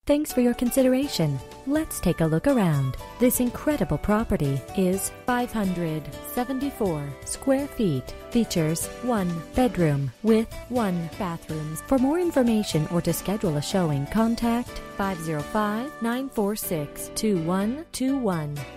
Thanks for your consideration. Let's take a look around. This incredible property is 574 square feet. Features 1 bedroom with 1 bathroom. For more information or to schedule a showing, contact 505-946-2121.